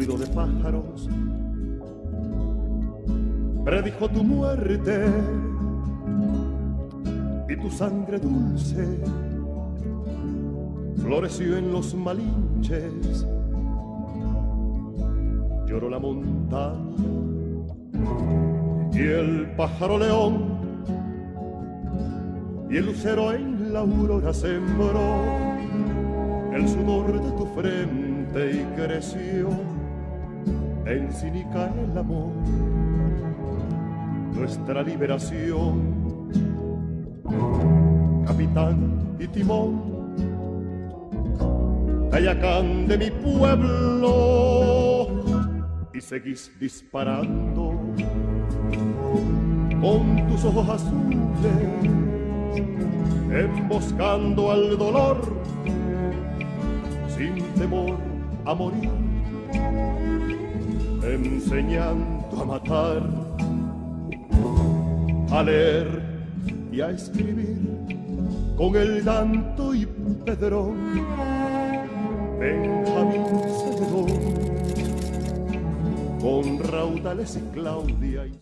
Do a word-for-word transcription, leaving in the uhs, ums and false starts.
nido de pájaros predijo tu muerte y tu sangre dulce floreció en los malinches. Lloró la montaña y el pájaro león y el lucero en la aurora sembró el sudor de tu frente y creció en cínica el amor, nuestra liberación. Capitán y timón, Cayacán de mi pueblo, y seguís disparando con tus ojos azules, emboscando al dolor sin temor a morir, enseñando a matar, a leer y a escribir con el Danto y Pedrón, Benjamín Celedón, con Raudales y Claudia.